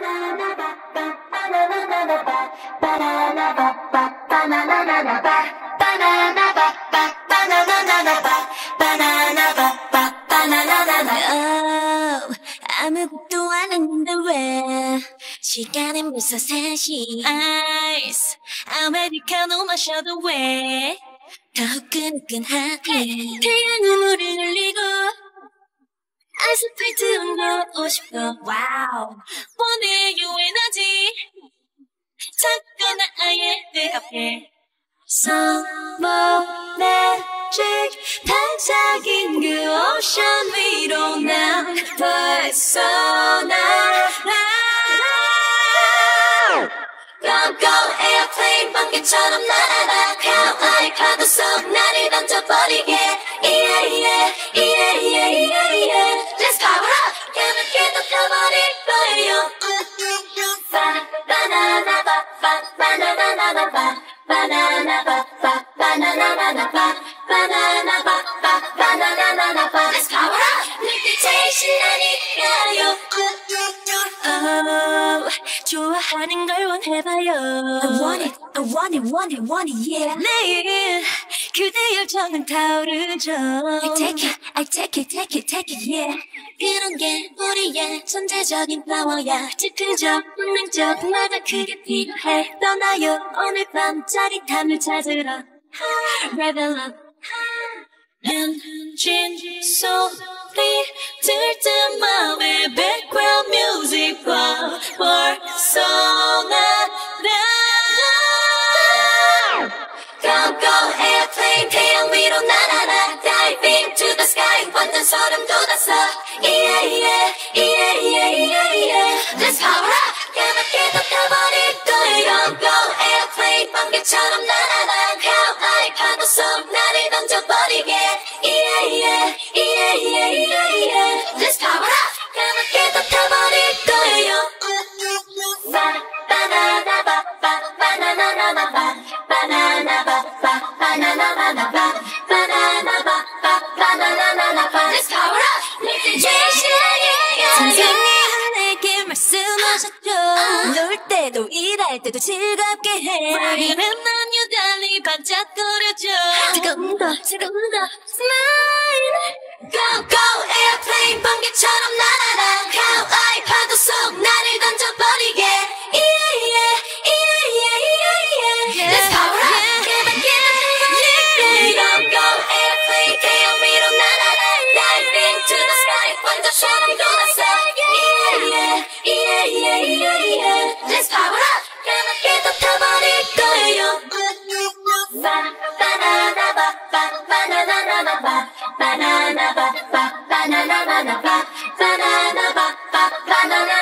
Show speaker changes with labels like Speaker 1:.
Speaker 1: 아무것도 안 했는데 왜 시간은 벌써 3시 아이스 아메리카노 마셔도 왜 더 후끈후끈하니 태양은 우릴 놀리고 아스팔트 온도 50도 와우 원해 유엔하지 작거나 아예 뜨겁게 Summer magic 반짝인 그 오션 위로 난 벌써 날아 Go go airplane 번개처럼 날아라 하와이 파도 속 나를 던져버리게 Yeah yeah yeah yeah yeah yeah Let's power up 깨끗게 덮여버릴 거예요 Banana ba ba banana ba banana ba ba banana ba banana ba ba banana ba Let's power up 늘 제일 신나니까요 좋아하는 걸 원해봐요 I want it, I want it, want it, want it, yeah 매일 그대 열정은 타오르죠 I take it, I take it, take it, take it, yeah 그런 게 우리의 천재적인 파워야 즉흥적, 본능적, 나가 그게 필요해 떠나요 오늘 밤 짜릿함을 찾으러 Revel up 엔진 소리 들뜬 마음의 background music과 벌써 날아 Go go airplane 태양 위로 날아라 Diving to the sky 완전 소름 돋았어 Yeah yeah yeah yeah yeah yeah Let's power up 까맣게 덮여버릴 거예요 Go airplane 번개처럼 날아라 하와이 파도 속 나를 던져버리게 Yeah yeah yeah yeah yeah yeah Let's power up 까맣게 덮여버릴 거예요 Banana ba ba banana ba banana ba ba banana ba banana ba banana ba banana ba Let's power up 늘 제일 신나니까요
Speaker 2: Wanna wanna wanna wanna yeah. 매일 그대 열정은 타오르죠. I take it, I take it, take it, yeah. 그런 게 우리의 천재적인 파워야 즉흥적, 본능적, 나가 그게 필요해 떠나요 오늘 밤 짜릿함을 찾으러 Revel up 엔진 소리 들뜬 마음의 background music과 벌써 날아 Go go airplane 태양 위로 날아라 Diving to the sky 완전 소름 돋았어 Yeah yeah yeah yeah yeah yeah Let's power up 까맣게 덮여버릴 거예요 Banana ba ba banana ba banana ba banana ba banana ba Let's power up 늘 제일 신나니까요
Speaker 1: 선생님 내게 말씀하셨죠 놀 때도 일할 때도 즐겁게 해 우리는 남녀 달리 반짝거려줘 조금 더 smile
Speaker 2: Go go airplane 번개처럼 날아라 하와이 파도 속 나를 던져버리게 Yeah yeah yeah yeah yeah yeah Let's power up 깨끗게 덮여버릴 거예요 Go airplane 태양 위로 날아라 Diving to the sky 완전 소름 돋았어 Yeah yeah yeah yeah yeah yeah Let's power up 깨끗게 덮여버릴 거예요 Banana ba ba banana ba banana ba ba banana ba banana ba ba banana